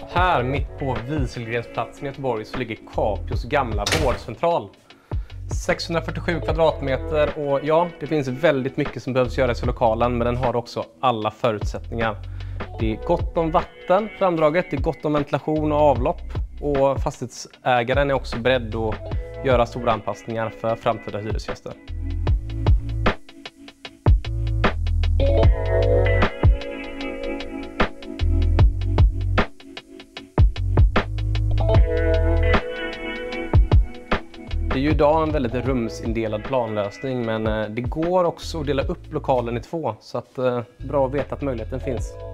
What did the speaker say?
Här mitt på Wieselgrensplatsen i Göteborg så ligger Capios gamla vårdcentral. 647 kvadratmeter och ja, det finns väldigt mycket som behövs göras i lokalen, men den har också alla förutsättningar. Det är gott om vatten framdraget, det är gott om ventilation och avlopp, och fastighetsägaren är också beredd att göra stora anpassningar för framtida hyresgäster. Det är ju idag en väldigt rumsindelad planlösning, men det går också att dela upp lokalen i två, så att bra att veta att möjligheten finns.